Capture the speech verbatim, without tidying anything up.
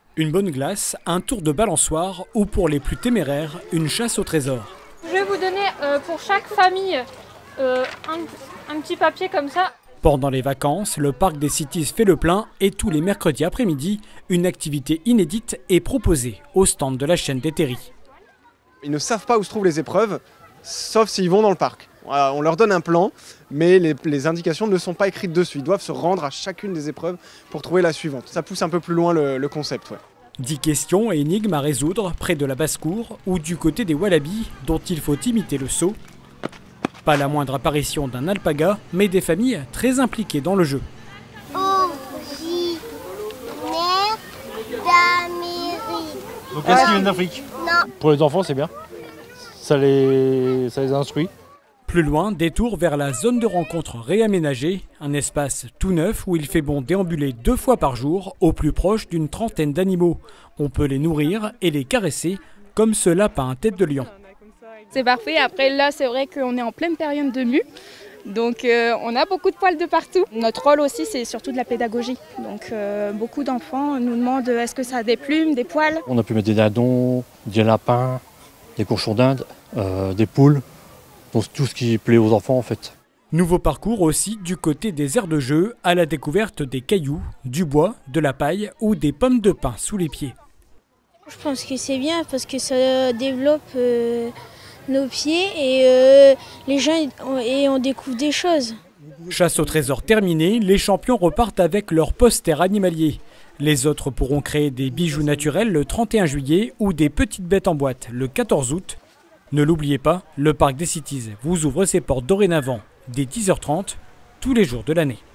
Une bonne glace, un tour de balançoire ou pour les plus téméraires, une chasse au trésor. Je vais vous donner euh, pour chaque famille euh, un, un petit papier comme ça. Pendant les vacances, le parc des Cities fait le plein et tous les mercredis après-midi, une activité inédite est proposée au stand de la chaîne des Terry. Ils ne savent pas où se trouvent les épreuves, sauf s'ils vont dans le parc. On leur donne un plan, mais les, les indications ne sont pas écrites dessus. Ils doivent se rendre à chacune des épreuves pour trouver la suivante. Ça pousse un peu plus loin le, le concept. Ouais. Dix questions et énigmes à résoudre près de la basse-cour ou du côté des wallabies dont il faut imiter le saut. Pas la moindre apparition d'un alpaga, mais des familles très impliquées dans le jeu. Originaire d'Amérique. Donc est-ce qu'ils viennent d'Afrique? Non. Pour les enfants, c'est bien. Ça les, ça les instruit. Plus loin, détour vers la zone de rencontre réaménagée, un espace tout neuf où il fait bon déambuler deux fois par jour au plus proche d'une trentaine d'animaux. On peut les nourrir et les caresser, comme ce lapin à tête de lion. C'est parfait. Après, là, c'est vrai qu'on est en pleine période de mue. Donc, euh, on a beaucoup de poils de partout. Notre rôle aussi, c'est surtout de la pédagogie. Donc, euh, beaucoup d'enfants nous demandent est-ce que ça a des plumes, des poils. On a pu mettre des dindons, des lapins, des cochons d'Inde, euh, des poules. Donc, tout ce qui plaît aux enfants, en fait. Nouveau parcours aussi du côté des aires de jeu à la découverte des cailloux, du bois, de la paille ou des pommes de pin sous les pieds. Je pense que c'est bien parce que ça développe euh, nos pieds et euh, les gens et on découvre des choses. Chasse au trésor terminée, les champions repartent avec leur poster animalier. Les autres pourront créer des bijoux naturels le trente et un juillet ou des petites bêtes en boîte le quatorze août. Ne l'oubliez pas, le parc des Cities vous ouvre ses portes dorénavant dès dix heures trente tous les jours de l'année.